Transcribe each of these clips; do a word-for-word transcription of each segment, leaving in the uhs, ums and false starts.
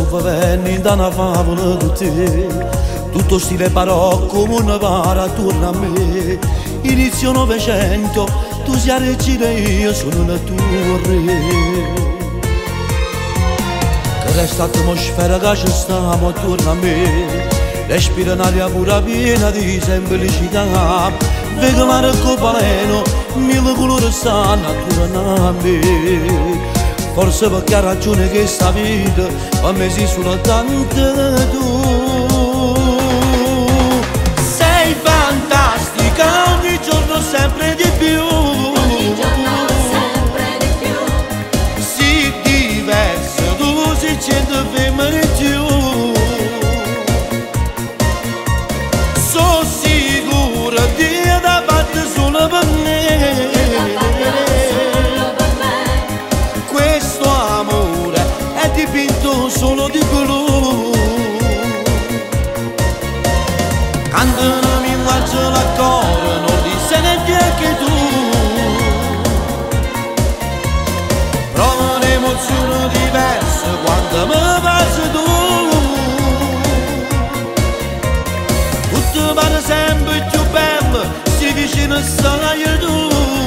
va venni da una favola con te, tutto stile barocco, una para attorno a me. Inizio Novecento, tu sei la regina e io sono una torre. Che resta atmosfera che ci stiamo attorno a me, respira un'aria pura piena di semplicità. Vedo mare copaleno, mille colori stanno attorno a me. Forse perché ha ragione che sta vita a me si sono tante tu. Sei fantastica, ogni giorno sempre di più. Ogni giorno sempre di più. Sei diversa, tu sei cento femmine in più. Sono sicura di da parte solo per me. Solo di blu, quando mi faccio la cora non ti sei neanche tu. Provo un'emozione diversa quando mi passi tu. Tutto pare sempre più bello, si vicino stai tu.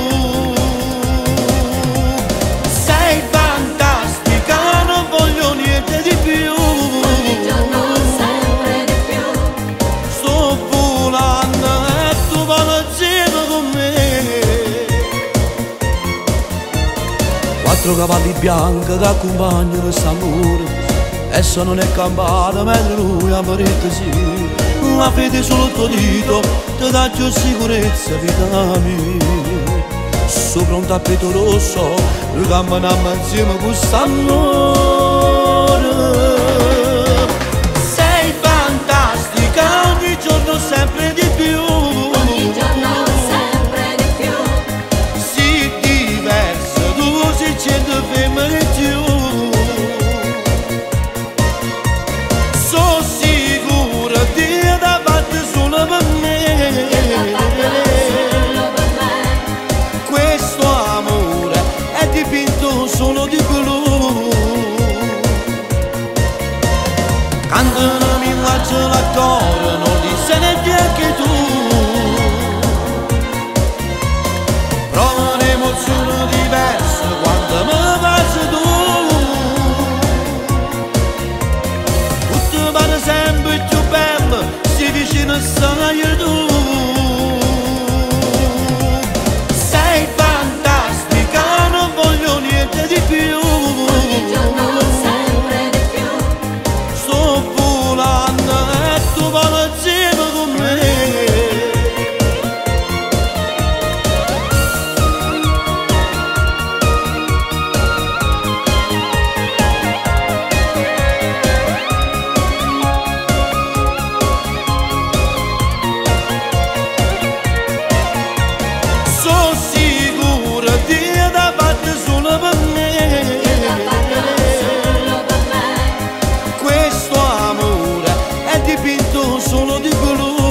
Sei fantastica, non voglio niente di più. Ogni giorno sempre di più. Sto volando e tu vai insieme con me. Quattro cavalli bianchi che accompagnano quest'amore, e se non è campata mentre lui ha detto sì. La fede sul tuo dito ti dà più sicurezza, vita mia. Sopra un tappeto rosso noi camminiamo insieme quest'amore. Sei fantastica, ogni giorno sempre di più. Ogni giorno sempre di più. Sei diversa, tu sei cento femmine in più. Sono sicura di da parte solo per me. Solo per me. Questo amore è dipinto solo di blu. Quando non mi faccio la cora non ti sei neanche tu. Provo un'emozione diversa quando mi passi tu. Tutto pare sempre più bello, si vicino stai tu. Sei fantastica, non voglio niente di più. Ogni giorno sempre di più. Sto volando e tu vai insieme con me. Sono sicura di da parte solo per me. Solo per me. Questo amore è dipinto solo di blu.